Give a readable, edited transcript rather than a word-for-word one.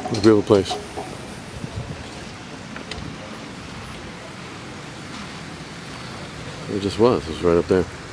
What a beautiful place. It just was. It was right up there.